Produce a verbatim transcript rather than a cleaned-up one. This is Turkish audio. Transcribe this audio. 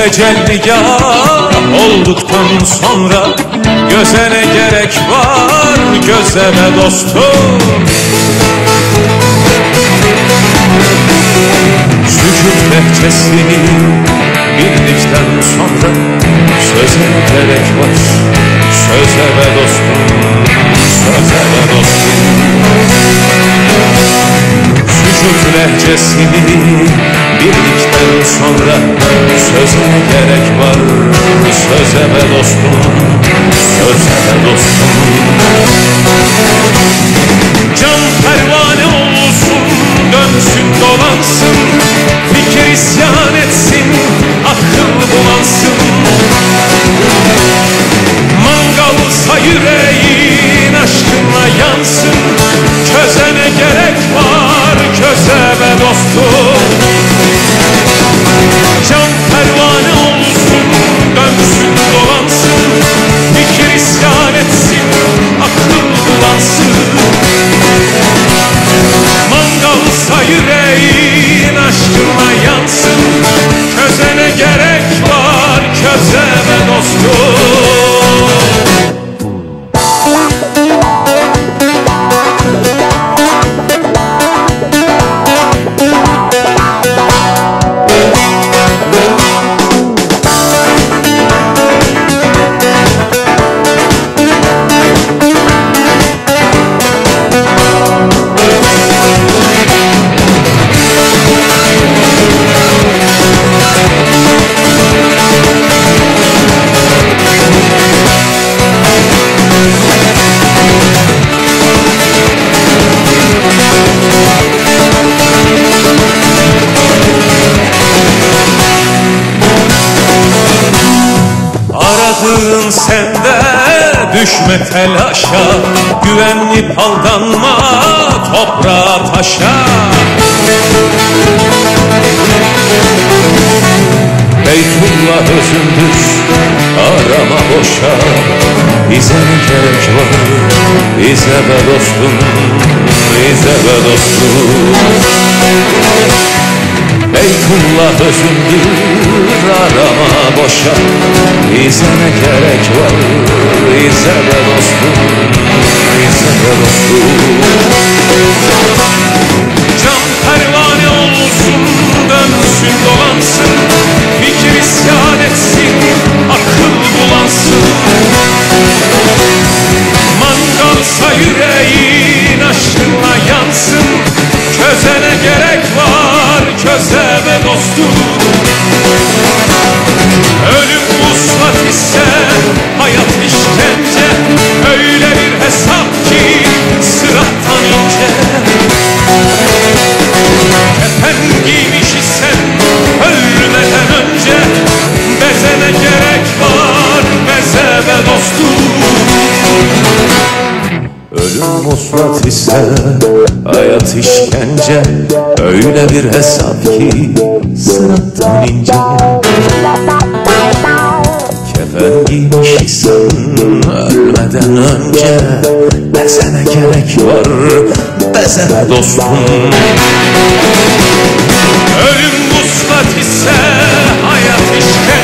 tecelligah olduktan sonra göze ne gerek var, göze be dostum. Sücud lehçesini bildikten sonra söze gerek var, söze be dostum, söze be dostum. Sücud lehçesini bildikten sonra söze gerek var, söze be dostum, söze be dostum. Can pervane olsun, dönsün dolansın, fikir isyan etsin, akıl bulansın. Mangalsa yüreğin aşkınla yansın, çözene gerek var, köze be dostum. Can pervane olsun, dönsün dolansın, fikir isyan etsin, akıl bulansın. Mangalsa yüreğin aşkınla yansın, közene gerek var, köze be dostum. Aradığın sende, düşme telaşa, güvenip aldanma toprağa taşa. Beytullah özündür, arama boşa, bize ne gerek var, bize be dostum, bize be dostum. Beytullah özündür, arama boşa, bize ne gerek var, bize be dostum, bize be dostum. Can pervane olsun, dönsün dolansın, fikir isyan etsin, akıl bulansın. Mangalsa yüreğin aşkınla yansın, közene gerek var, köze be dostum. Ölüm vuslat ise hayat işkence, öyle bir hesap ki sırattan ince. Kefen giymiş isen ölmeden önce, bezene gerek var, beze be dostum. Ölüm vuslat ise hayat işkence, öyle bir hesap ki sırattan ince. Kefen giymiş isen ölmeden önce, bezene gerek var, bezene dostum. Ölüm vuslat ise hayat işkence,